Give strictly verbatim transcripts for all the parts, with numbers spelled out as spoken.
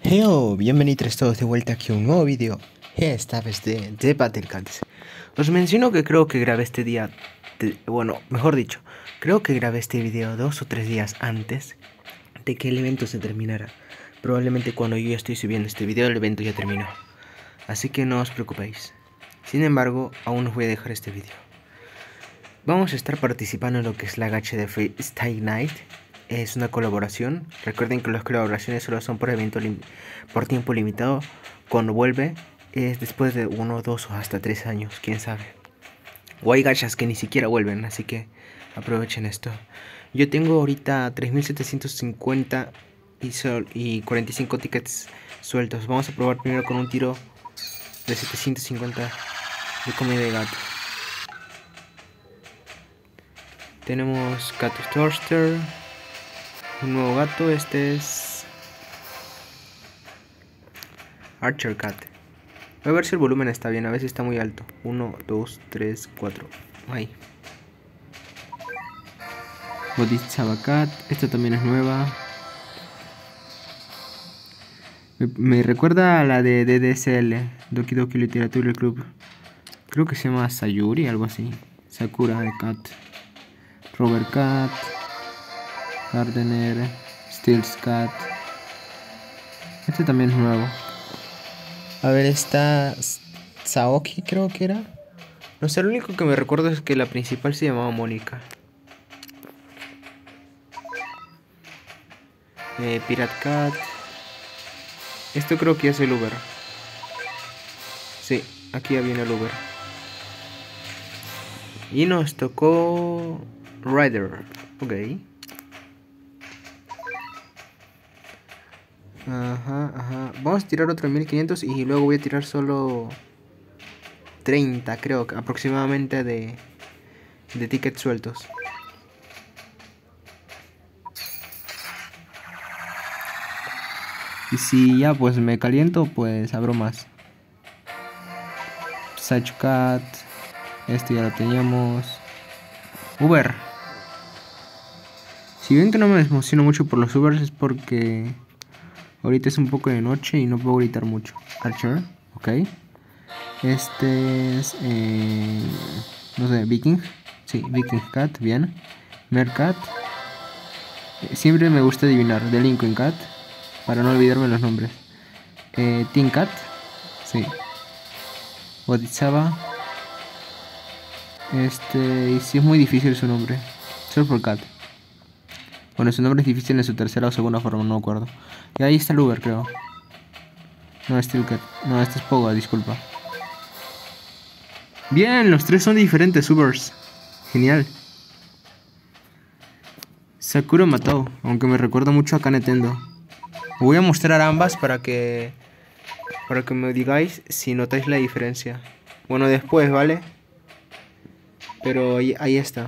Heyo, bienvenidos todos de vuelta aquí a un nuevo vídeo, esta vez de, de Battlecats. Os menciono que creo que grabé este día, de, bueno, mejor dicho, creo que grabé este vídeo dos o tres días antes de que el evento se terminara. Probablemente cuando yo ya estoy subiendo este vídeo el evento ya terminó, así que no os preocupéis. Sin embargo, aún os voy a dejar este vídeo. Vamos a estar participando en lo que es la gacha de Freestyle Night. Es una colaboración. Recuerden que las colaboraciones solo son por evento por tiempo limitado. Cuando vuelve es después de uno, dos o hasta tres años, quién sabe. O hay gachas que ni siquiera vuelven, así que aprovechen esto. Yo tengo ahorita tres mil setecientos cincuenta y, sol, y cuarenta y cinco tickets sueltos. Vamos a probar primero con un tiro de setecientos cincuenta de comida de gato. Tenemos Cat Toaster, un nuevo gato. Este es Archer Cat. Voy a ver si el volumen está bien, a ver si está muy alto. uno, dos, tres, cuatro. Ahí. Bodhisattva Cat. Esta también es nueva. Me, me recuerda a la de D D S L, Doki Doki Literature Club. Creo que se llama Sayuri, algo así. Sakura de Cat. Robert Cat. Gardener. Steels Cat. Este también es nuevo. A ver, esta Saoki creo que era. No sé, lo único que me recuerdo es que la principal se llamaba Mónica. Eh, Pirate Cat. Esto creo que es el Uber. Sí, aquí ya viene el Uber. Y nos tocó Rider. Ok. Ajá, ajá. Vamos a tirar otro mil quinientos y luego voy a tirar solo treinta, creo, aproximadamente de, de tickets sueltos. Y si ya pues me caliento, pues abro más. Cat. Este ya lo teníamos. Uber. Si ven que no me emociono mucho por los Ubers es porque ahorita es un poco de noche y no puedo gritar mucho. Archer, ok. Este es, eh, no sé, Viking. Sí, Viking Cat, bien. Mercat. Siempre me gusta adivinar. Delinquent Cat, para no olvidarme los nombres. Eh, Teen Cat, sí. Bodhisattva. Este, y sí es muy difícil su nombre. Surfer Cat. Bueno, su nombre es difícil en su tercera o segunda forma, no me acuerdo. Y ahí está el Uber, creo. No, Steel Cat. No, este es Poga, disculpa. Bien, los tres son diferentes Ubers. Genial. Sakura mató, aunque me recuerda mucho a Kanetendo. Voy a mostrar ambas para que para que me digáis si notáis la diferencia. Bueno, después, ¿vale? Pero ahí, ahí está.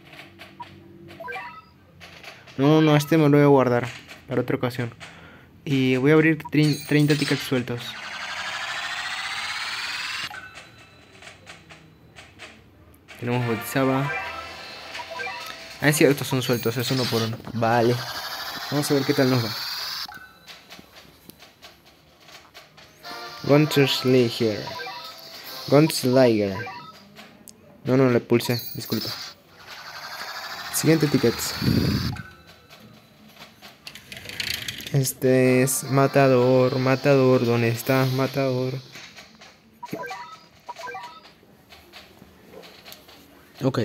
No, no, este me lo voy a guardar para otra ocasión. Y voy a abrir treinta tickets sueltos. Tenemos Bodhisattva. Ah, sí, estos son sueltos, es uno por uno. Vale. Vamos a ver qué tal nos va. Gunslinger. Gunslinger. No, no, le pulsé, disculpa. Siguiente tickets. Este es Matador, Matador, ¿dónde está Matador? Ok.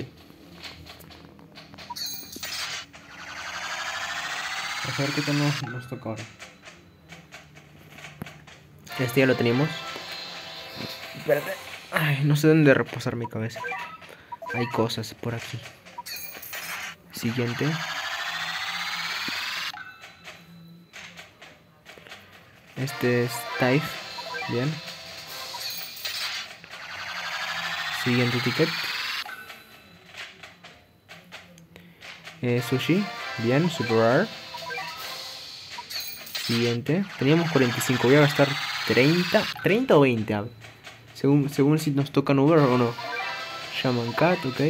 Vamos a ver qué tal nos, nos toca ahora. Este ya lo teníamos. Espérate. Ay, no sé dónde reposar mi cabeza. Hay cosas por aquí. Siguiente. Este es Taif. Bien. Siguiente ticket. Eh, sushi. Bien, super rare. Siguiente. Teníamos cuarenta y cinco. Voy a gastar treinta. ¿treinta o veinte? A ver. Según, según si nos tocan Uber o no. Shaman Cat, ok.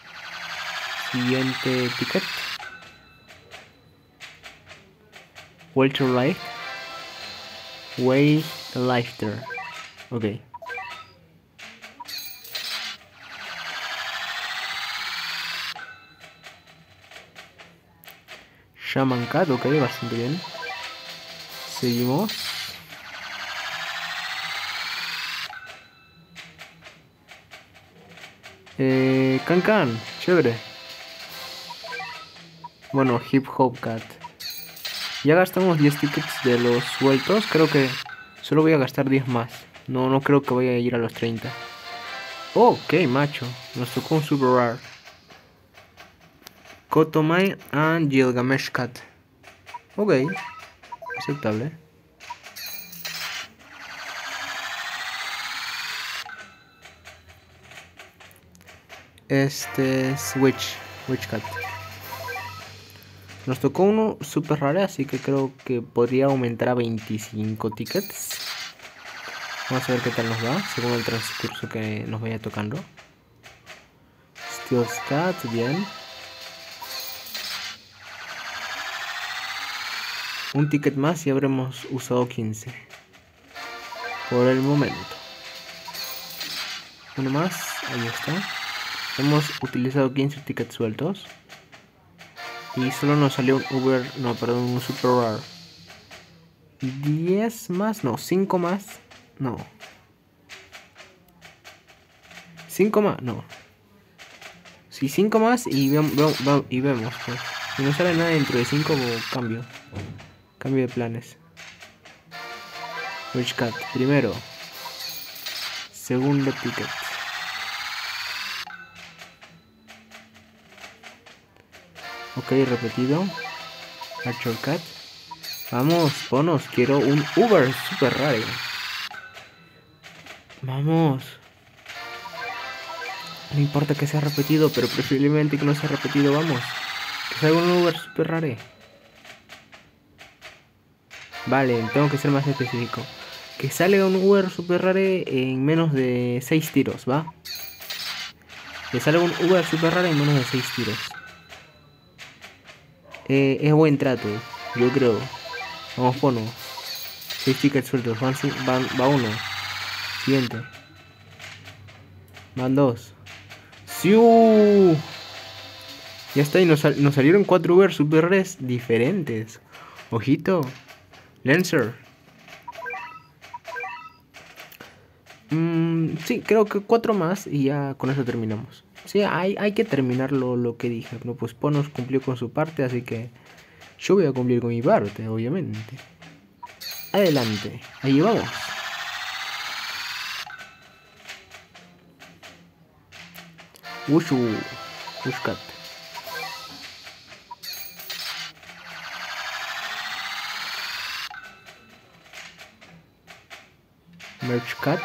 Siguiente ticket. Walter Light. Way Lighter. Ok. Shaman Cat, ok, bastante bien. Seguimos. Eh, Can Can, chévere. Bueno, Hip Hop Cat. Ya gastamos diez tickets de los sueltos. Creo que solo voy a gastar diez más. No, no creo que vaya a ir a los treinta. Oh, ok, macho. Nos tocó un super rare. Kotomai and Gilgamesh Cat. Ok. Aceptable. Este es Witch. Witch Cat. Nos tocó uno super raro, así que creo que podría aumentar a veinticinco tickets. Vamos a ver qué tal nos va, según el transcurso que nos vaya tocando. Steel's Cat, bien. Un ticket más y habremos usado quince. Por el momento. Uno más, ahí está. Hemos utilizado quince tickets sueltos. Y solo nos salió un Uber, no, perdón, un super rare. diez más, no, cinco más, no. cinco más, no. Sí, cinco más y, ve, ve, ve, y vemos, pues. Si no sale nada dentro de cinco, cambio. Cambio de planes. Witch Cat, primero. Segundo ticket. Ok, repetido. Archer Cat. Vamos, ponos, quiero un Uber super raro. Vamos. No importa que sea repetido, pero preferiblemente que no sea repetido, vamos. Que salga un Uber super raro. Vale, tengo que ser más específico. Que salga un Uber super raro en menos de seis tiros, ¿va? Que salga un Uber super raro en menos de seis tiros. Eh, es buen trato, yo creo. Vamos, pono. seis tickets sueltos, van, van, va uno. Siguiente. Van dos. ¡Siu! Ya está, y nos, sal nos salieron cuatro Uber super rares diferentes. Ojito. Lancer. Mm, sí, creo que cuatro más y ya con eso terminamos. Sí, hay, hay que terminar lo, lo que dije. No, pues Ponos cumplió con su parte, así que yo voy a cumplir con mi parte, obviamente. Adelante, ahí vamos. Wushu, Wushcat. Merch Cat.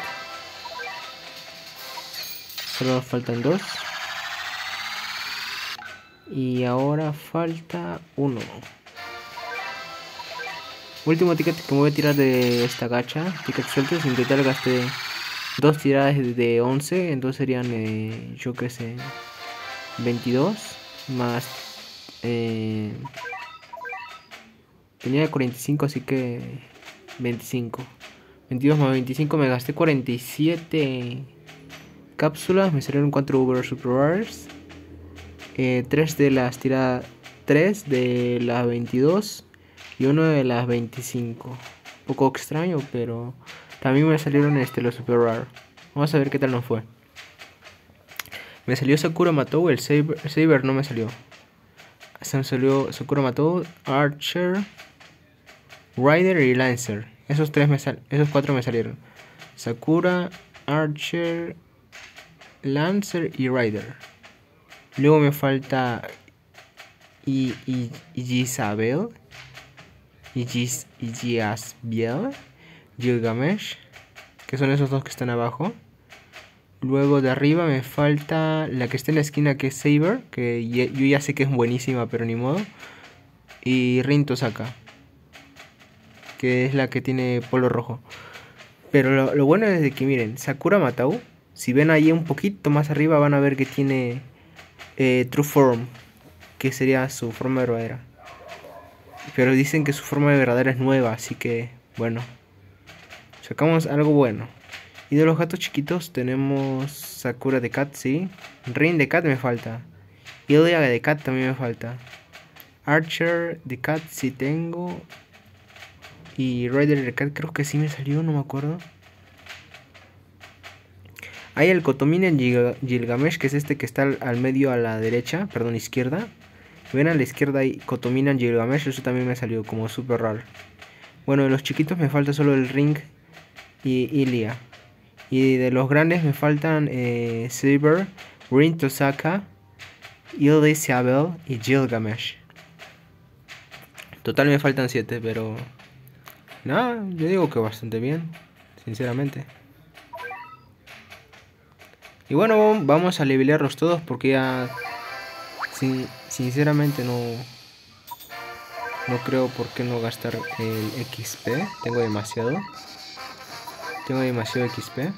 Solo nos faltan dos. Y ahora falta uno. Último ticket que me voy a tirar de esta gacha. Ticket sueltos. En total gasté dos tiradas de once. Entonces serían, eh, yo qué sé, veintidós. Más... Eh, tenía cuarenta y cinco, así que veinticinco. veintidós más veinticinco, me gasté cuarenta y siete cápsulas. Me salieron cuatro Uber Super Rares. Eh, tres de las tiradas, tres de las veintidós y uno de las veinticinco. Un poco extraño, pero también me salieron este, los Super Rare. Vamos a ver qué tal nos fue. Me salió Sakura Matou, el Saber, el Saber no me salió. Se me salió Sakura Matou, Archer, Rider y Lancer. Esos tres me sal esos cuatro me salieron. Sakura, Archer, Lancer y Rider. Luego me falta y y Isabel, y Isabel, Gilgamesh, que son esos dos que están abajo. Luego de arriba me falta la que está en la esquina, que es Saber, que yo ya sé que es buenísima, pero ni modo. Y Rin Tosaka, que es la que tiene polo rojo. Pero lo, lo bueno es de que miren, Sakura Matou, si ven ahí un poquito más arriba van a ver que tiene eh, True Form, que sería su forma verdadera. Pero dicen que su forma de verdadera es nueva, así que, bueno. Sacamos algo bueno. Y de los gatos chiquitos tenemos Sakura de Cat, sí. Rin de Cat me falta. Ilia de Cat también me falta. Archer de Cat sí tengo. Y Rider de Cat creo que sí me salió, no me acuerdo. Hay el Kotominen Gilgamesh, que es este que está al, al medio a la derecha, perdón, izquierda. Ven a la izquierda hay Kotominen Gilgamesh, eso también me salió como súper raro. Bueno, de los chiquitos me falta solo el Ring y Ilia. Y de los grandes me faltan eh, Saber, Rin Tosaka, Ilde Sabel y Gilgamesh. Total me faltan siete, pero... nada, yo digo que bastante bien, sinceramente. Y bueno, vamos a levelearlos todos porque ya... Sin, sinceramente no... No creo por qué no gastar el X P. Tengo demasiado. Tengo demasiado X P.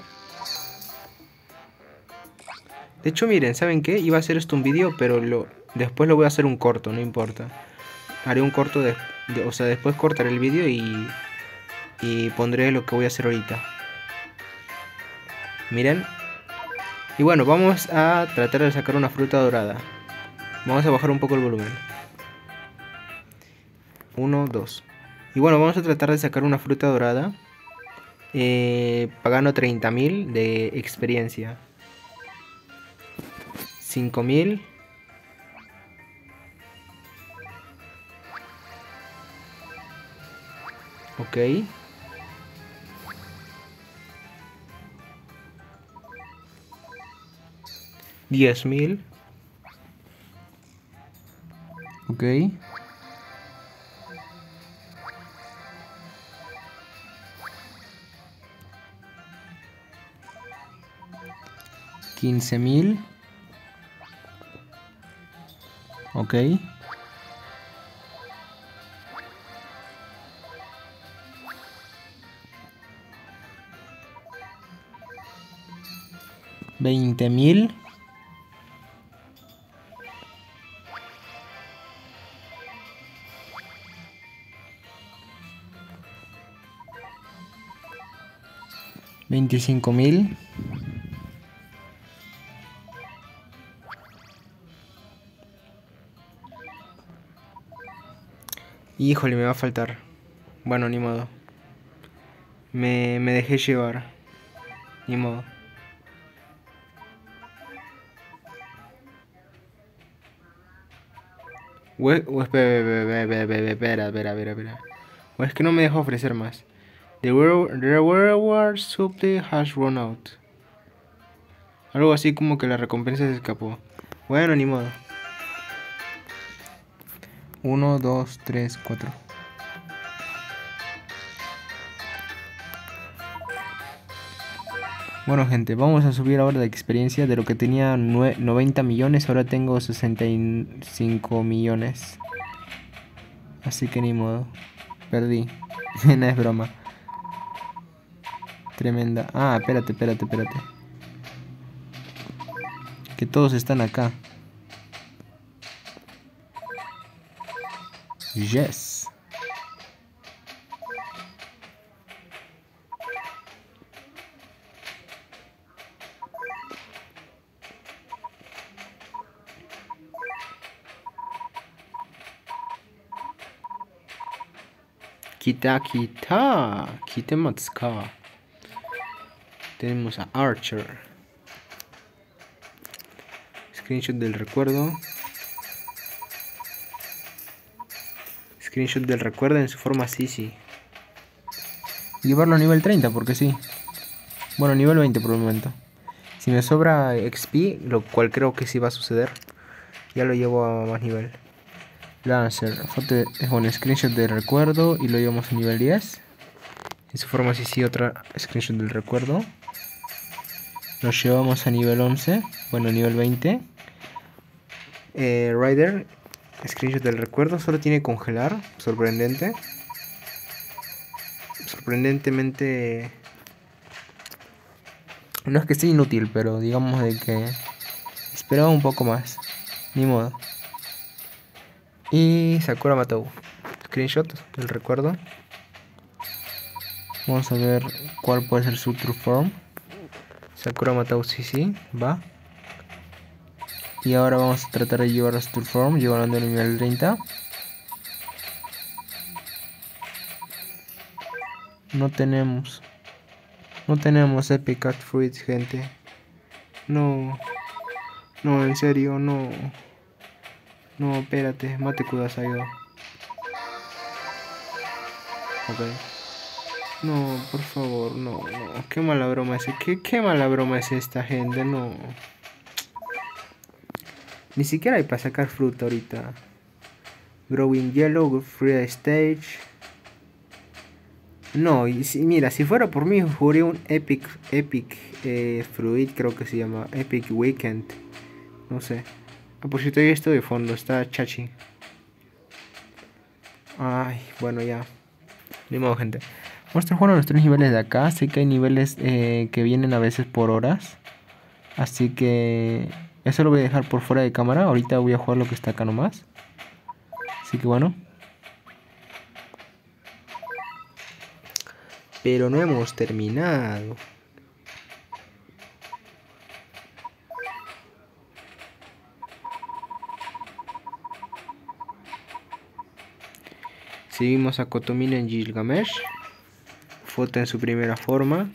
De hecho, miren, ¿saben qué? Iba a hacer esto un vídeo, pero lo, después lo voy a hacer un corto, no importa. Haré un corto de... de o sea, después cortaré el vídeo y... Y pondré lo que voy a hacer ahorita. Miren. Y bueno, vamos a tratar de sacar una fruta dorada. Vamos a bajar un poco el volumen. Uno, dos. Y bueno, vamos a tratar de sacar una fruta dorada. Eh, pagando treinta mil de experiencia. cinco mil. Ok. diez mil. Ok. quince mil. Ok. veinte mil. veinticinco mil. Híjole, me va a faltar. Bueno, ni modo. Me, me dejé llevar. Ni modo. O es, o espera, espera, espera, espera, espera. O es que no me deja ofrecer más. The reward supply has run out. Algo así como que la recompensa se escapó. Bueno, ni modo. uno, dos, tres, cuatro. Bueno, gente, vamos a subir ahora la experiencia. De lo que tenía noventa millones, ahora tengo sesenta y cinco millones. Así que ni modo. Perdí. No es broma. Tremenda. Ah, espérate, espérate, espérate. Que todos están acá. Yes. Kita, kita. Kitematsuka. Tenemos a Archer. Screenshot del recuerdo. Screenshot del recuerdo en su forma sí, sí. Llevarlo a nivel treinta porque sí. Bueno, nivel veinte por el momento. Si me sobra X P, lo cual creo que sí va a suceder, ya lo llevo a más nivel. Lancer, foto de, bueno, screenshot del recuerdo y lo llevamos a nivel diez. En su forma sí, sí, otra screenshot del recuerdo. Nos llevamos a nivel once, bueno, nivel veinte. Eh, Rider, screenshot del recuerdo, solo tiene congelar, sorprendente. Sorprendentemente... No es que sea inútil, pero digamos de que esperaba un poco más. Ni modo. Y Sakura Matou. screenshot del recuerdo. Vamos a ver cuál puede ser su true form. Sakura Matau C C, va. Y ahora vamos a tratar de llevar a su true form, llevando al nivel treinta. No tenemos. No tenemos Epic Cat Fruits, gente. No. No, en serio, no. No, espérate, mate Kudasai. Ok. No, por favor, no, no. Qué mala broma es. ¿Qué, qué mala broma es esta, gente? No. Ni siquiera hay para sacar fruta ahorita. Growing Yellow, Free Stage. No, y si, mira, si fuera por mí, jugaría un Epic, Epic eh, Fruit, creo que se llama. Epic Weekend. No sé. Ah, por si estoy esto de fondo, está chachi. Ay, bueno, ya. Ni modo, gente. Vamos a estar jugando los tres niveles de acá. Sé que hay niveles eh, que vienen a veces por horas. Así que eso lo voy a dejar por fuera de cámara. Ahorita voy a jugar lo que está acá nomás. Así que bueno. Pero no hemos terminado. Seguimos a Kotomina en Gilgamesh. Foto en su primera forma.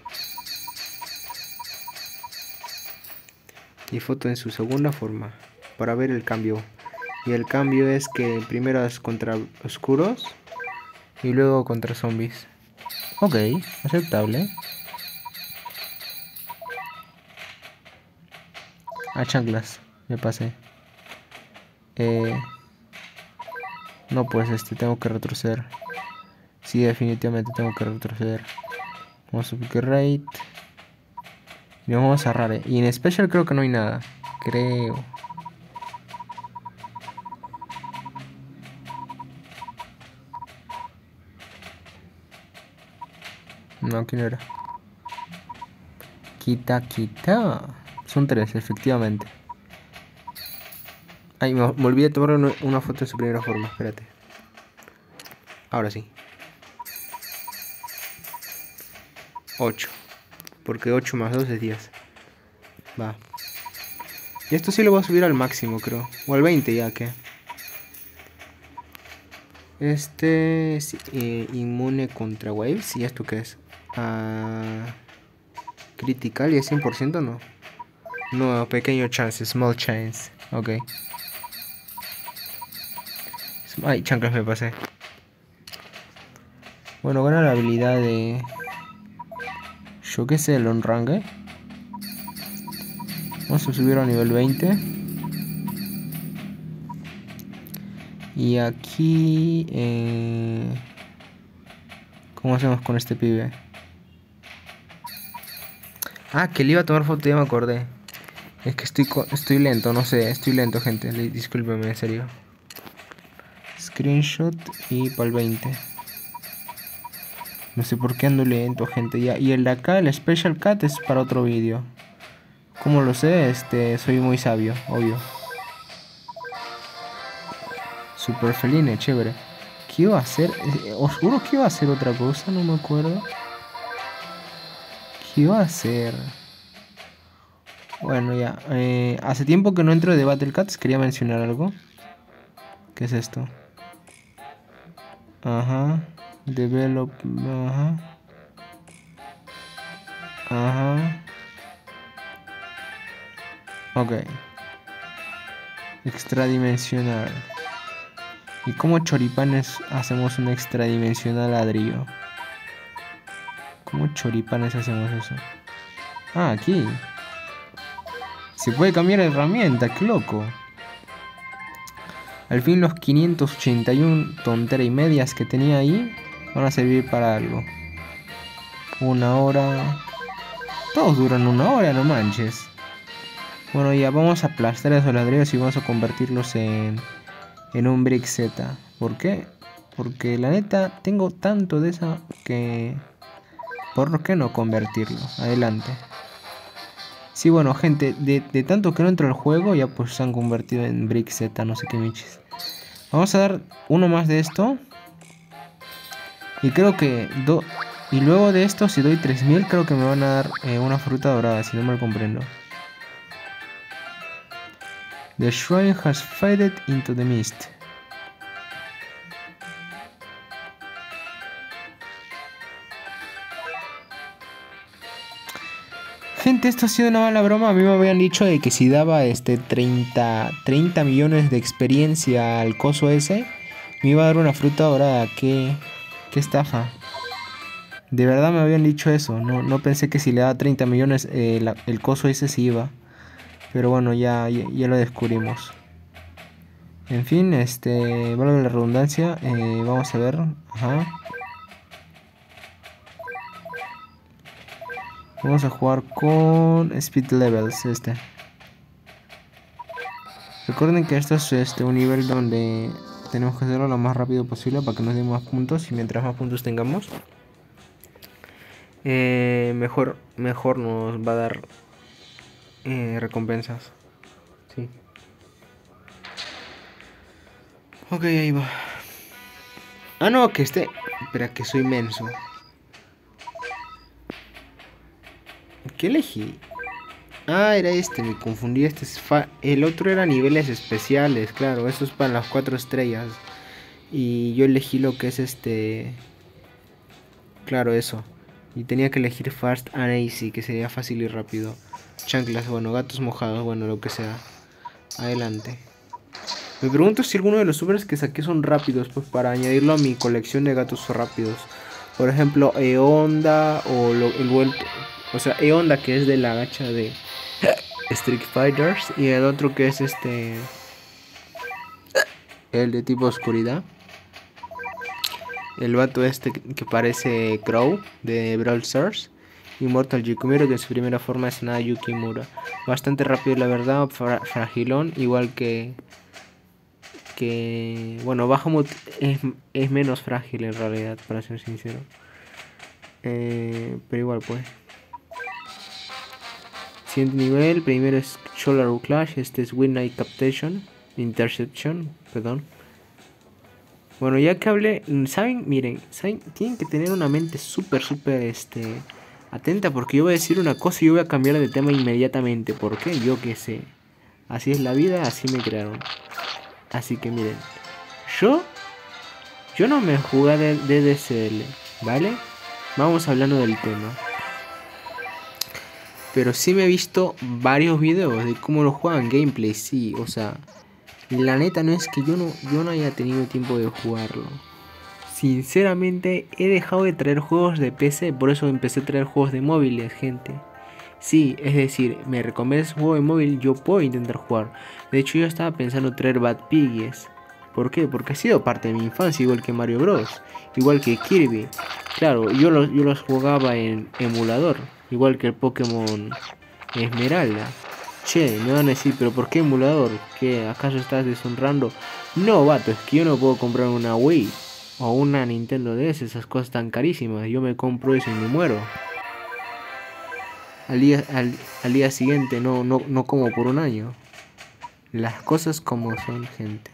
Y foto en su segunda forma. Para ver el cambio. Y el cambio es que primero es contra oscuros. Y luego contra zombies. Ok, aceptable. A chanclas, me pasé. Eh, no, pues este, tengo que retroceder. Sí, definitivamente tengo que retroceder. Vamos a pick rate. Y vamos a rare. Y en special creo que no hay nada. Creo. No, aquí no era. Quita, quita. Son tres, efectivamente. Ay, me, me olvidé de tomar una, una foto en su primera forma. Espérate. Ahora sí. ocho. Porque ocho más dos es diez. Va. Y esto sí lo voy a subir al máximo, creo. O al veinte ya que. Este es eh, inmune contra waves. ¿Y esto qué es? Ah, critical y es cien por ciento, no. No, pequeño chance, small chance. Ok. Ay, chanclas me pasé. Bueno, gana la habilidad de... Yo qué sé, el on-range. Vamos a subir a nivel veinte. Y aquí... Eh... ¿Cómo hacemos con este pibe? Ah, que le iba a tomar foto, ya me acordé. Es que estoy, estoy lento, no sé, estoy lento, gente. Discúlpeme, en serio. Screenshot y para el veinte. No sé por qué ando lento, gente. Ya. Y el de acá, el Special Cat, es para otro vídeo. Como lo sé, este, soy muy sabio, obvio. Super feline, chévere. ¿Qué iba a hacer? Eh, os juro que iba a hacer otra cosa, no me acuerdo. ¿Qué iba a hacer? Bueno, ya. Eh, hace tiempo que no entro de Battle Cats. Quería mencionar algo. ¿Qué es esto? Ajá. Develop. Ajá. Ajá. Ok. Extradimensional. ¿Y cómo choripanes hacemos un extradimensional ladrillo? ¿Cómo choripanes hacemos eso? Ah, aquí. Se puede cambiar de herramienta, qué loco. Al fin los quinientos ochenta y uno tonteras y medias que tenía ahí van a servir para algo. Una hora. Todos duran una hora, no manches. Bueno, ya vamos a aplastar esos ladrillos y vamos a convertirlos en, en un brick Z. ¿Por qué? Porque la neta tengo tanto de esa que... ¿Por qué no convertirlo? Adelante. Sí, bueno, gente, de, de tanto que no entro al juego, ya pues se han convertido en brick Z, no sé qué miches. Vamos a dar uno más de esto. Y creo que... Do y luego de esto, si doy tres mil, creo que me van a dar eh, una fruta dorada, si no mal comprendo. The shrine has faded into the mist. Gente, esto ha sido una mala broma. A mí me habían dicho de que si daba este treinta, treinta millones de experiencia al coso ese, me iba a dar una fruta dorada. Qué, qué estafa. De verdad me habían dicho eso. No, no pensé que si le daba treinta millones eh, la, el coso ese se iba. Pero bueno, ya, ya, ya lo descubrimos. En fin, este, valga la redundancia. Eh, vamos a ver. Ajá. Vamos a jugar con Speed Levels este. Recuerden que esto es este, un nivel donde tenemos que hacerlo lo más rápido posible para que nos den más puntos. Y mientras más puntos tengamos, eh, mejor, mejor nos va a dar eh, recompensas. Sí. Ok, ahí va. Ah, no, que este... Espera, que soy menso. ¿Qué elegí? Ah, era este, me confundí. Este es fa el otro era niveles especiales, claro. Eso es para las cuatro estrellas. Y yo elegí lo que es este... Claro, eso. Y tenía que elegir Fast and Easy, que sería fácil y rápido. Chanclas, bueno, gatos mojados, bueno, lo que sea. Adelante. Me pregunto si alguno de los supers que saqué son rápidos, pues para añadirlo a mi colección de gatos rápidos. Por ejemplo, E-Honda o lo, el vuelto... O sea, E-Honda, que es de la gacha de Street Fighters. Y el otro que es este... el de tipo oscuridad. El vato este que parece Crow de Brawl Stars. Immortal Yikumiro, que en su primera forma es nada Yukimura. Bastante rápido, la verdad, fra fragilón, igual que... que bueno, Bahamut es, es menos frágil en realidad, para ser sincero. Eh, pero igual pues. Siguiente nivel, primero es Solar Clash, este es Midnight Captation, Interception, perdón. Bueno, ya que hablé, ¿saben? Miren, ¿saben? Tienen que tener una mente súper, súper, este, atenta, porque yo voy a decir una cosa y yo voy a cambiar de tema inmediatamente. ¿Por qué? Yo qué sé. Así es la vida, así me crearon. Así que miren, yo, yo no me jugué de, de D S L, ¿vale? Vamos hablando del tema. Pero sí me he visto varios videos de cómo lo juegan, gameplay, sí, o sea... La neta no es que yo no, yo no haya tenido tiempo de jugarlo. Sinceramente he dejado de traer juegos de P C, por eso empecé a traer juegos de móviles, gente. Sí, es decir, me recomiendas un juego de móvil, yo puedo intentar jugar. De hecho yo estaba pensando traer Bad Piggies. ¿Por qué? Porque ha sido parte de mi infancia, igual que Mario Bros. Igual que Kirby. Claro, yo los, yo los jugaba en emulador. Igual que el Pokémon Esmeralda. Che, me van a decir, pero ¿por qué emulador? ¿Qué? ¿Acaso estás deshonrando? No, vato, es que yo no puedo comprar una Wii o una Nintendo D S, esas cosas tan carísimas. Yo me compro eso y me muero. Al día, al, al día siguiente no, no, no como por un año. Las cosas como son, gente.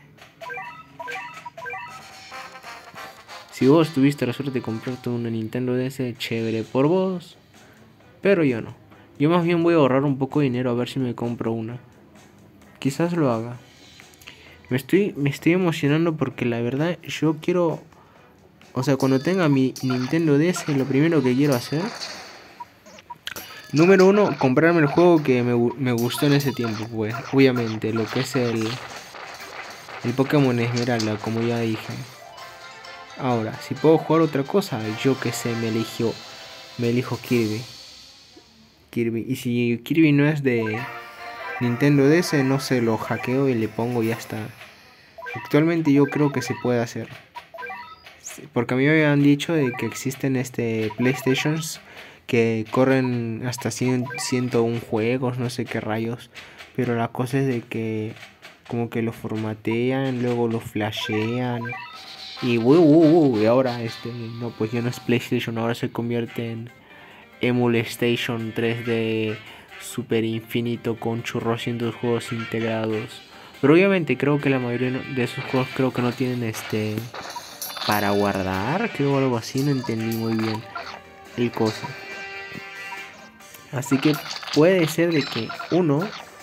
Si vos tuviste la suerte de comprarte una Nintendo D S, chévere por vos. Pero yo no. Yo más bien voy a ahorrar un poco de dinero a ver si me compro una. Quizás lo haga. Me estoy, me estoy emocionando porque la verdad yo quiero... O sea, cuando tenga mi Nintendo D S, lo primero que quiero hacer... Número uno, comprarme el juego que me, me gustó en ese tiempo, pues. Obviamente, lo que es el... El Pokémon Esmeralda, como ya dije. Ahora, si puedo jugar otra cosa, yo que sé, me elijo... Me elijo Kirby. Kirby. Y si Kirby no es de Nintendo D S, no se lo hackeo y le pongo y ya está. Actualmente yo creo que se puede hacer. Porque a mí me habían dicho de que existen este PlayStations que corren hasta ciento uno juegos, no sé qué rayos. Pero la cosa es de que como que lo formatean, luego lo flashean. Y, uh, uh, uh, y ahora este, no, pues ya no es PlayStation, ahora se convierte en Emulation tres D super infinito con chorrocientos juegos integrados. Pero obviamente creo que la mayoría de esos juegos creo que no tienen este para guardar, creo algo así, no entendí muy bien el coso. Así que puede ser de que uno,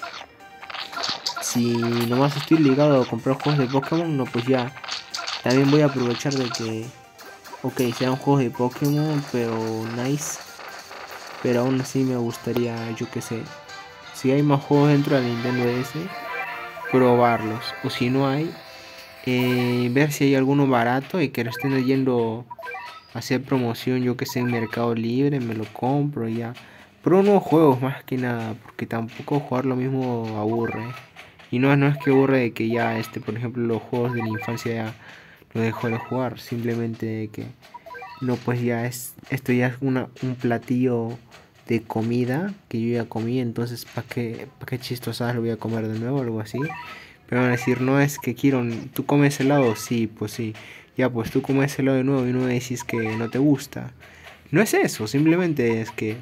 si nomás estoy ligado a comprar juegos de Pokémon, no, pues ya también voy a aprovechar de que, ok, sean juegos de Pokémon, pero nice, pero aún así me gustaría, yo que sé, si hay más juegos dentro de la Nintendo D S, probarlos, o si no hay, eh, ver si hay alguno barato y que lo estén yendo a hacer promoción, yo que sé, en Mercado Libre, me lo compro y ya. Pero nuevos juegos más que nada, porque tampoco jugar lo mismo aburre. Y no, no es que aburre de que ya, este, por ejemplo, los juegos de la infancia ya lo dejo de jugar, simplemente de que no, pues ya es, esto ya es una, un platillo de comida que yo ya comí, entonces ¿para qué, para qué chistosas lo voy a comer de nuevo o algo así? Pero van a decir, no es que quiero, ¿tú comes helado? Sí, pues sí. Ya, pues tú comes helado de nuevo y no me decís que no te gusta. No es eso, simplemente es que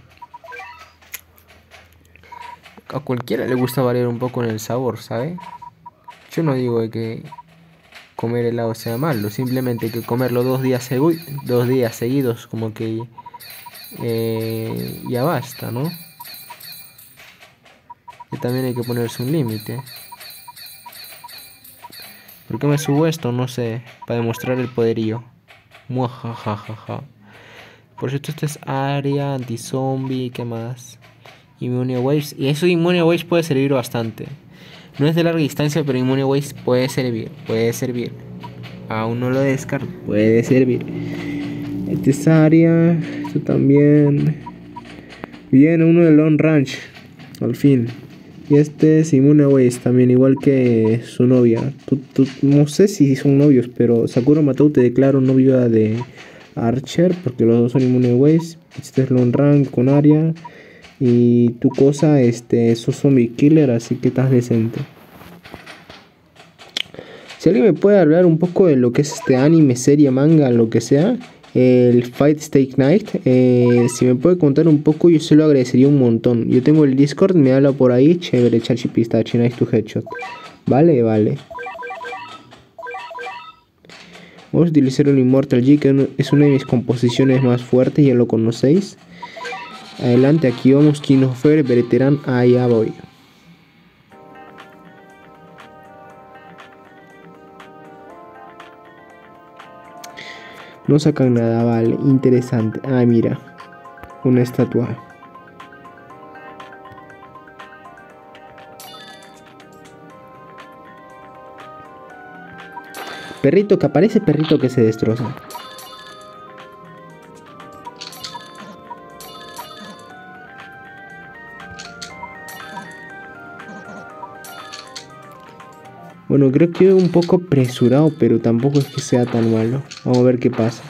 a cualquiera le gusta variar un poco en el sabor, ¿sabe? Yo no digo de que comer helado sea malo, simplemente que comerlo dos días, segu dos días seguidos como que eh, ya basta, ¿no? Que también hay que ponerse un límite. ¿Por qué me subo esto? No sé, para demostrar el poderío. Muajajajaja. Por cierto, esta es área, anti-zombie, ¿qué más? Immune Waves. Y eso de Immune Waves puede servir bastante. No es de larga distancia, pero Immune Waves puede servir. Puede servir. Aún no lo descarto. Puede servir. Esta es área. Esto también. Bien, uno de Long Ranch. Al fin. Y este es Immune Waves también, igual que su novia. Tú, tú, no sé si son novios, pero Sakura Matou te declara novia de Archer, porque los dos son Immune Waves. Este es Long Ranch con área. Y tu cosa, este, sos zombie killer, así que estás decente. Si alguien me puede hablar un poco de lo que es este anime, serie, manga, lo que sea, el Fight Stay Night, eh, si me puede contar un poco, yo se lo agradecería un montón. Yo tengo el Discord, me habla por ahí, chévere, chachi pistache, nice to headshot. Vale, vale. Vamos a utilizar un Immortal G, que es una de mis composiciones más fuertes, ya lo conocéis. Adelante, aquí vamos, King of Fire, veterán, allá voy. No sacan nada, vale, interesante. Ah, mira, una estatua. Perrito que aparece, perrito que se destroza. Bueno, creo que un poco apresurado, pero tampoco es que sea tan malo. Vamos a ver qué pasa.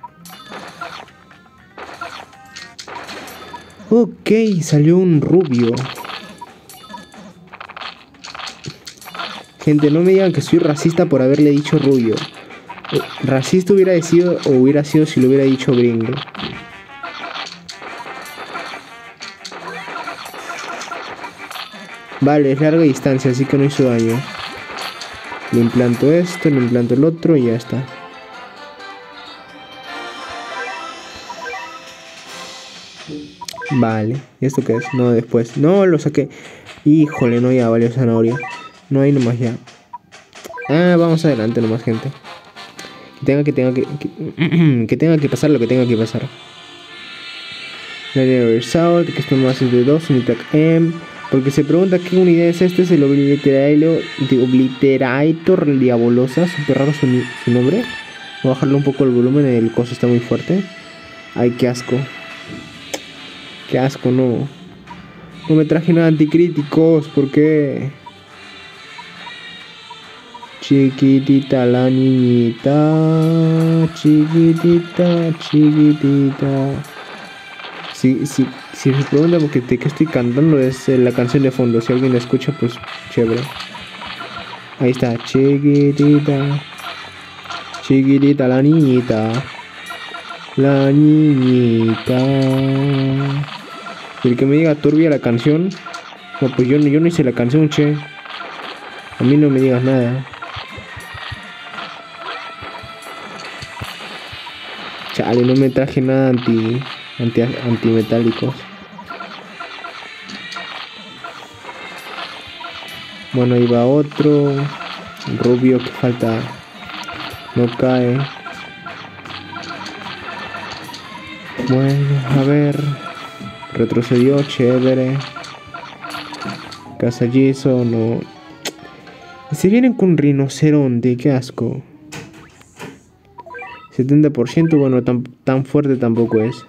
Ok, salió un rubio. Gente, no me digan que soy racista por haberle dicho rubio. Racista hubiera sido o hubiera sido si lo hubiera dicho gringo. Vale, es larga distancia, así que no hizo daño. Le implanto esto, le implanto el otro y ya está. Vale, ¿y esto qué es? No, después. No, lo saqué. Híjole, no, ya valió zanahoria. No hay nomás ya. Ah, vamos adelante nomás, gente. Que tenga que tenga que, que, que tenga que pasar lo que tenga que pasar. La Universal, que esto más es de dos, Unitac M. Porque se pregunta qué unidad es este, es el Obliterator, Obliterator Diabolosa, súper raro su, su nombre. Voy a bajarle un poco el volumen, el coso está muy fuerte. Ay, qué asco. Qué asco, no. No me traje nada anticríticos, ¿por qué? Chiquitita la niñita, chiquitita, chiquitita. Si, si, si se preguntan porque de qué estoy cantando, es la canción de fondo. Si alguien la escucha, pues chévere. Ahí está, chiquitita, chiquitita la niñita, la niñita. Y el que me diga turbia la canción, no, pues yo, yo no hice la canción, che. A mí no me digas nada. Chale, no me traje nada anti, anti antimetálicos. Bueno, ahí va otro. Rubio que falta. No cae. Bueno, a ver. Retrocedió, chévere. Casallizo, no. Se vienen con rinoceronte, qué asco. setenta por ciento, bueno, tan, tan fuerte tampoco es.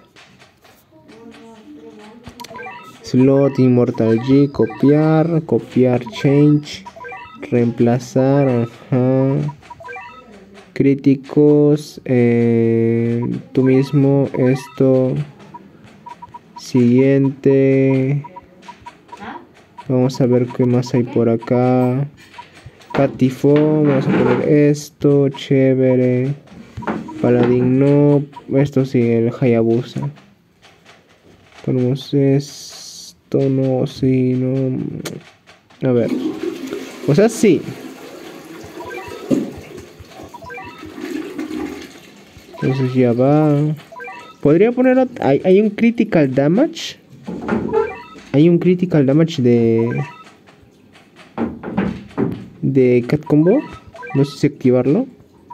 Slot, Immortal G, copiar, copiar, change, reemplazar, ajá. Críticos, eh, tú mismo, esto, siguiente. Vamos a ver qué más hay por acá. Catifo, vamos a poner esto, chévere. Paladín no, esto sí, el Hayabusa. Ponemos esto, no, sí, no. A ver, o sea, sí. Entonces ya va. Podría poner, ot- hay, hay un critical damage. Hay un critical damage de de Cat Combo. No sé si activarlo.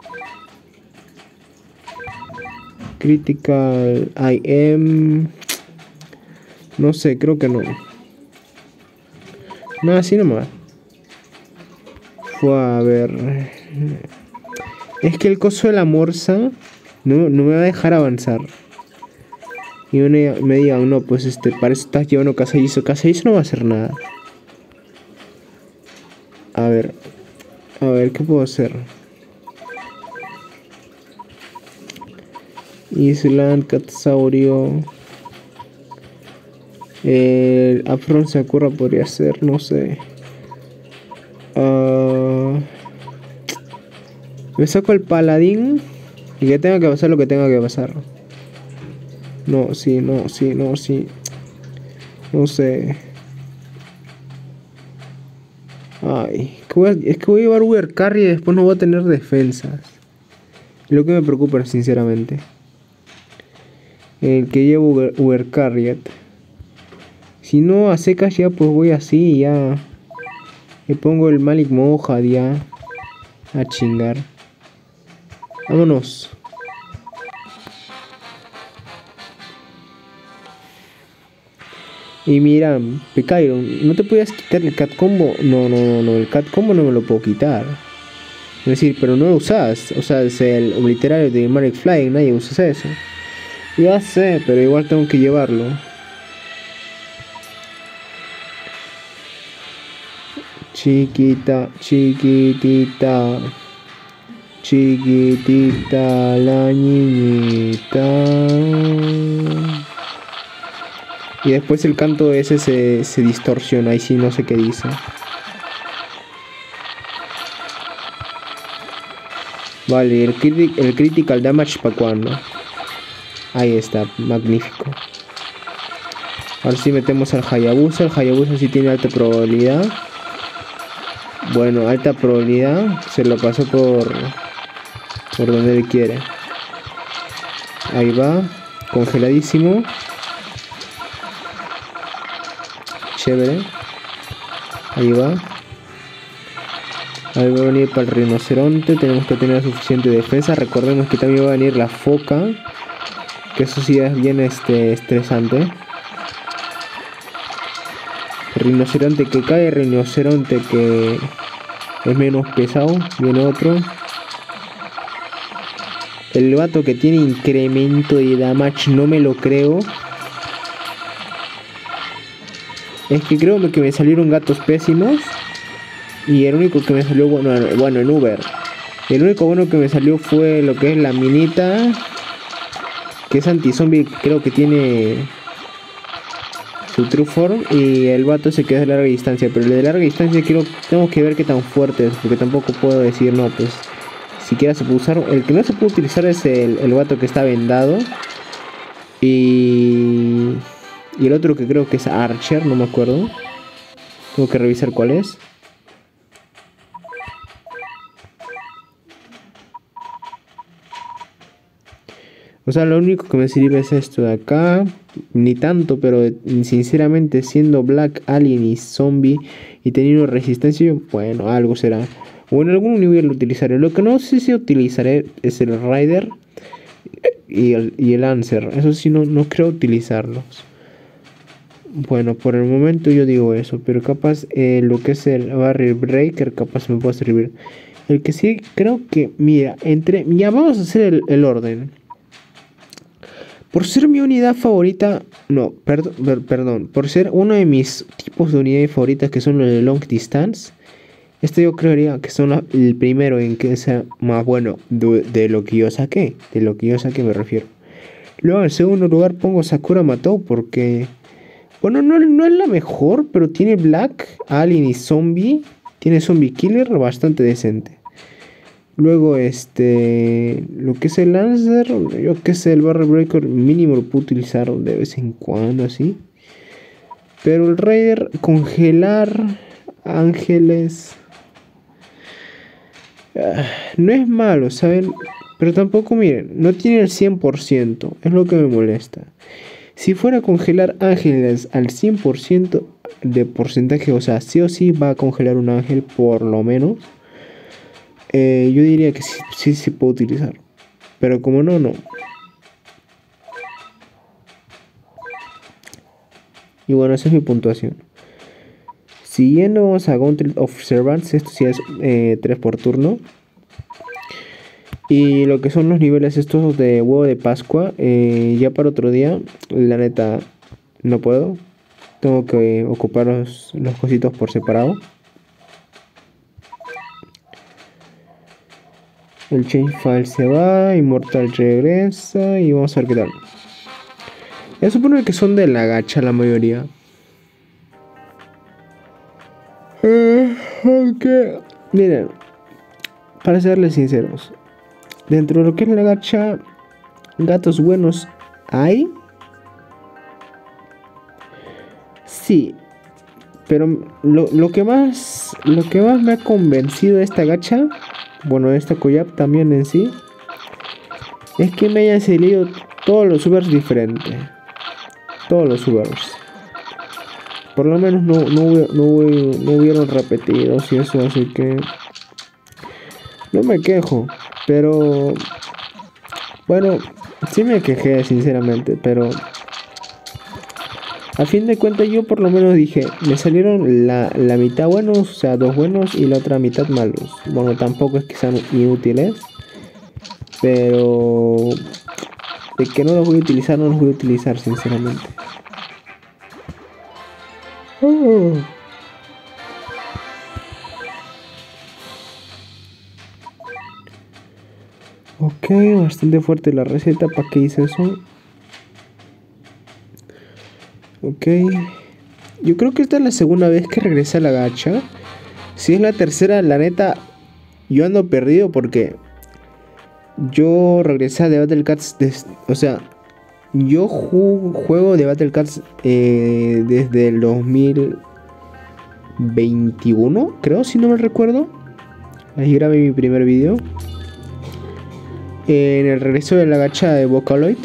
Critical I am. No sé, creo que no. No, así nomás. Fue a ver. Es que el coso de la morsa no, no me va a dejar avanzar. Y me, me digan, no, pues este, para eso estás llevando Casallizo. Casallizo no va a hacer nada. A ver. A ver, ¿qué puedo hacer? Island, Catsaurio. El Afron Sakura podría ser, no sé. Uh, me saco el paladín. Y que tenga que pasar lo que tenga que pasar. No, sí, no, sí, no, sí. No sé. Ay, que voy a, es que voy a llevar Uber Carry y después no voy a tener defensas. Es lo que me preocupa, sinceramente. El que llevo Uber, Uber Carry. Si no, a secas ya pues voy así, ya. Le pongo el Malik Mohad ya. A chingar. Vámonos. Y mira, Pecairo, ¿no te podías quitar el Cat Combo? No, no, no, no, el Cat Combo no me lo puedo quitar. Es decir, pero no lo usas. O sea, es el obliterario de Magic Flying, nadie usa eso. Ya sé, pero igual tengo que llevarlo. Chiquita, chiquitita. Chiquitita la niñita. Y después el canto ese se, se distorsiona. Ahí sí no sé qué dice. Vale, el, criti el critical damage para cuando. Ahí está, magnífico. Ahora sí metemos al Hayabusa. El Hayabusa sí tiene alta probabilidad. Bueno, alta probabilidad. Se lo pasó por por donde él quiere. Ahí va. Congeladísimo. Chévere. Ahí va. Ahí va a venir para el rinoceronte. Tenemos que tener suficiente defensa. Recordemos que también va a venir la foca. Que eso sí es bien este, estresante. Rinoceronte que cae. Rinoceronte que es menos pesado. Viene otro. El vato que tiene incremento de damage no me lo creo. Es que creo que me salieron gatos pésimos. Y el único que me salió bueno, bueno en Uber. El único bueno que me salió fue lo que es la minita. Que es anti-zombie, creo que tiene su True Form. Y el vato se queda de larga distancia. Pero el de larga distancia quiero, tengo que ver qué tan fuerte es. Porque tampoco puedo decir, no, pues siquiera se puede usar. El que no se puede utilizar es el, el vato que está vendado. Y... Y el otro que creo que es Archer, no me acuerdo. Tengo que revisar cuál es. O sea, lo único que me sirve es esto de acá. Ni tanto, pero sinceramente siendo Black, Alien y Zombie y teniendo resistencia, bueno, algo será. O en algún nivel lo utilizaré. Lo que no sé si utilizaré es el Rider y el, y el Answer. Eso sí, no, no creo utilizarlos. Bueno, por el momento yo digo eso. Pero capaz eh, lo que es el Barrier Breaker, capaz me puede servir. El que sí, creo que, mira, entre... Ya vamos a hacer el, el orden. Por ser mi unidad favorita, no, perdón, per, perdón, por ser uno de mis tipos de unidades favoritas que son los de Long Distance, este yo creería que son la, el primero en que sea más bueno de, de lo que yo saqué, de lo que yo saqué me refiero. Luego en segundo lugar pongo Sakura Matou porque, bueno, no, no es la mejor, pero tiene Black, Alien y Zombie, tiene Zombie Killer bastante decente. Luego, este, lo que es el Lancer, yo que sé, el Barrier Breaker mínimo lo puedo utilizar de vez en cuando, así. Pero el Raider, congelar ángeles, uh, no es malo, ¿saben? Pero tampoco, miren, no tiene el cien por ciento, es lo que me molesta. Si fuera a congelar ángeles al cien por ciento de porcentaje, o sea, sí o sí va a congelar un ángel por lo menos. Eh, yo diría que sí, sí, sí puedo utilizar. Pero como no, no. Y bueno, esa es mi puntuación. Siguiendo vamos a Gauntlet of Servants. Esto sí es eh, tres por turno. Y lo que son los niveles estos de huevo de Pascua. Eh, ya para otro día. La neta, no puedo. Tengo que ocupar los, los cositos por separado. El change file se va, Immortal regresa y vamos a ver qué tal. Ya supongo que son de la gacha la mayoría. Eh, okay. Miren, para serles sinceros, dentro de lo que es la gacha, gatos buenos hay. Sí, pero lo, lo que más lo que más me ha convencido de esta gacha, bueno, de esta collab también en sí, es que me hayan salido todos los subers diferentes. Todos los subers. Por lo menos no, no, no, no hubieron repetidos y eso, así que no me quejo. Pero bueno, sí me quejé sinceramente, pero a fin de cuentas yo por lo menos dije, me salieron la, la mitad buenos, o sea, dos buenos y la otra mitad malos. Bueno, tampoco es que sean inútiles, pero de que no los voy a utilizar, no los voy a utilizar sinceramente. Oh. Ok, bastante fuerte la receta. ¿Para qué hice eso? Ok. Yo creo que esta es la segunda vez que regresa a la gacha. Si es la tercera, la neta, yo ando perdido porque yo regresé a The Battle Cats. O sea, yo ju juego de Battle Cats eh, desde el dos mil veintiuno, creo, si no me recuerdo. Ahí grabé mi primer video. Eh, en el regreso de la gacha de Vocaloid.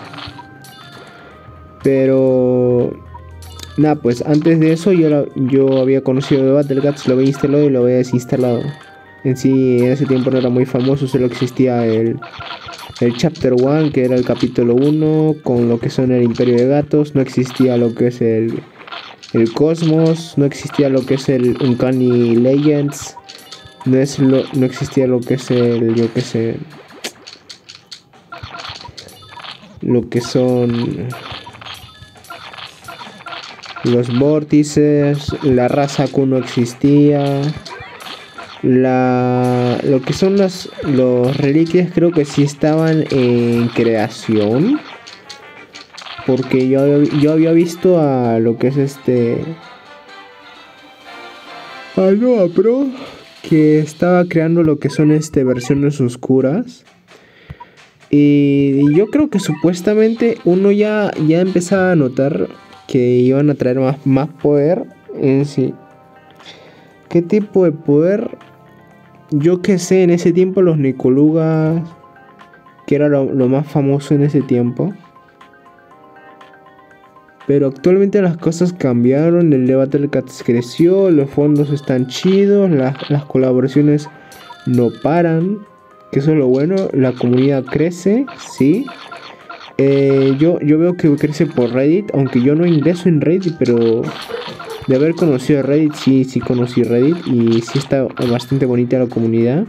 Pero nada, pues antes de eso yo, la, yo había conocido de Battle Cats, lo había instalado y lo había desinstalado. En sí, en ese tiempo no era muy famoso, solo existía el, el Chapter uno, que era el capítulo uno, con lo que son el Imperio de Gatos. No existía lo que es el, el Cosmos, no existía lo que es el Uncanny Legends, no, es lo, no existía lo que es el, yo que sé, lo que son los vórtices, la raza Q no existía. La, lo que son las los reliquias creo que sí estaban en creación, porque yo, yo había visto a lo que es este a Noah Pro, que estaba creando lo que son este versiones oscuras. Y yo creo que supuestamente uno ya, ya empezaba a notar que iban a traer más, más poder en sí. ¿Qué tipo de poder? Yo que sé, en ese tiempo los Nicolugas que era lo, lo más famoso en ese tiempo. Pero actualmente las cosas cambiaron, el de Battle Cats creció, los fondos están chidos, las, las colaboraciones no paran, que eso es lo bueno, la comunidad crece, sí. Eh, yo, yo veo que crece por Reddit, aunque yo no ingreso en Reddit, pero de haber conocido Reddit, sí, sí conocí Reddit y sí está bastante bonita la comunidad.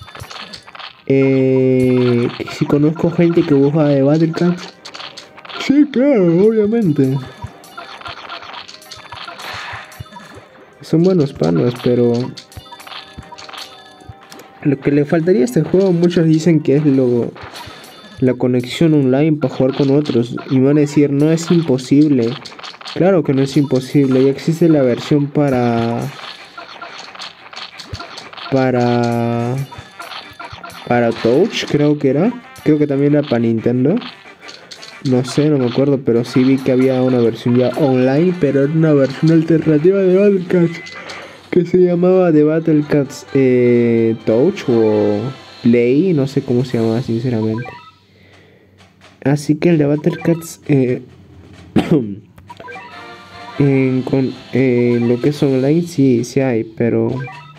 Eh, sí conozco gente que busca de Battle Cats. Sí, claro, obviamente. Son buenos panos, pero lo que le faltaría a este juego, muchos dicen que es lo la conexión online para jugar con otros. Y me van a decir, no es imposible. Claro que no es imposible. Ya existe la versión para... Para... Para Touch, creo que era. Creo que también era para Nintendo. No sé, no me acuerdo, pero sí vi que había una versión ya online, pero era una versión alternativa de Battle Cats que se llamaba The Battle Cats eh, Touch o Play, no sé cómo se llamaba sinceramente. Así que el de Battle Cats eh, en, con eh, lo que es online sí, sí hay, pero